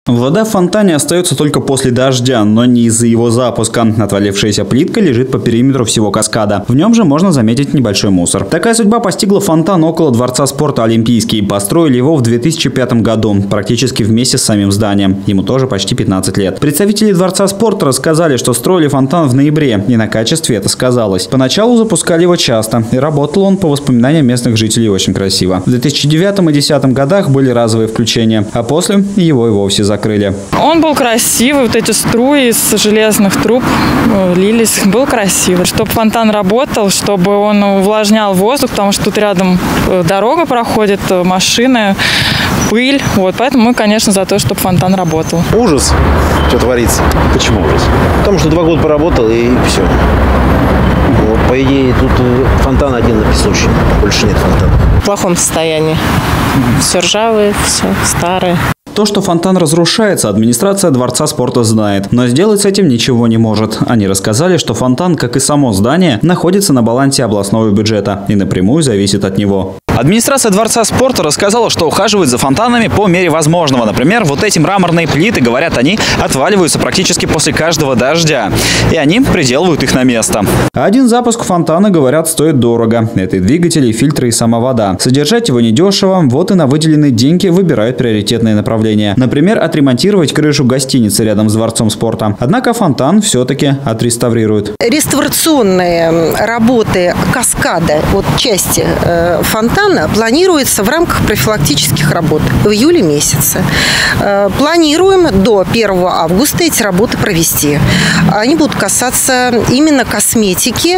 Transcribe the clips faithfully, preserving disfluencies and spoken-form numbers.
Вода в фонтане остается только после дождя, но не из-за его запуска. Отвалившаяся плитка лежит по периметру всего каскада. В нем же можно заметить небольшой мусор. Такая судьба постигла фонтан около Дворца спорта «Олимпийский». Построили его в две тысячи пятом году, практически вместе с самим зданием. Ему тоже почти пятнадцать лет. Представители Дворца спорта рассказали, что строили фонтан в ноябре, и на качестве это сказалось. Поначалу запускали его часто, и работал он, по воспоминаниям местных жителей, очень красиво. В две тысячи девятом и две тысячи десятом годах были разовые включения, а после его и вовсе закрыли. Закрыли. Он был красивый, вот эти струи из железных труб лились, был красивый. Чтобы фонтан работал, чтобы он увлажнял воздух, потому что тут рядом дорога проходит, машины, пыль. Вот, поэтому мы, конечно, за то, чтобы фонтан работал. Ужас, что творится. Почему ужас? Потому что два года поработал и все. Вот, по идее, тут фонтан один на Песочной, больше нет фонтана. В плохом состоянии. Все ржавое, все старое. То, что фонтан разрушается, администрация Дворца спорта знает, но сделать с этим ничего не может. Они рассказали, что фонтан, как и само здание, находится на балансе областного бюджета и напрямую зависит от него. Администрация Дворца спорта рассказала, что ухаживает за фонтанами по мере возможного. Например, вот эти мраморные плиты, говорят они, отваливаются практически после каждого дождя. И они приделывают их на место. Один запуск фонтана, говорят, стоит дорого. Это и двигатели, и фильтры, и сама вода. Содержать его недешево, вот и на выделенные деньги выбирают приоритетные направления. Например, отремонтировать крышу гостиницы рядом с Дворцом спорта. Однако фонтан все-таки отреставрируют. Реставрационные работы каскада, вот части э, фонтана, планируется в рамках профилактических работ в июле месяце. Планируем до первого августа эти работы провести. Они будут касаться именно косметики.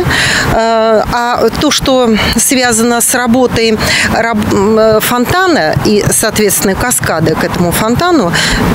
А то, что связано с работой фонтана и, соответственно, каскада к этому фонтану,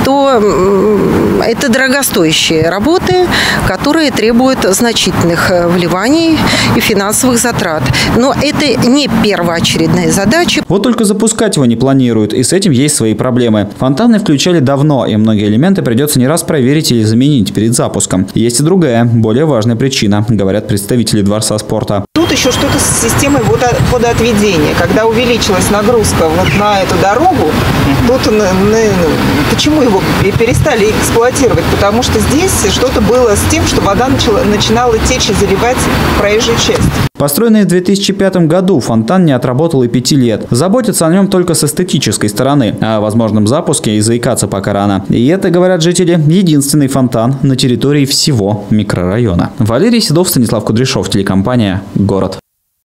то это дорогостоящие работы, которые требуют значительных вливаний и финансовых затрат. Но это не первоочередная задачи. Вот только запускать его не планируют, и с этим есть свои проблемы. Фонтаны включали давно, и многие элементы придется не раз проверить или заменить перед запуском. Есть и другая, более важная причина, говорят представители Дворца спорта. Тут еще что-то с системой водоотведения. Когда увеличилась нагрузка вот на эту дорогу, тут на, на, почему его перестали эксплуатировать? Потому что здесь что-то было с тем, что вода начала, начинала течь и заливать проезжую часть. Построенный в две тысячи пятом году, фонтан не отработал и пяти лет. Заботятся о нем только с эстетической стороны. О возможном запуске и заикаться пока рано. И это, говорят жители, единственный фонтан на территории всего микрорайона. Валерий Седов, Станислав Кудряшов, телекомпания «Город».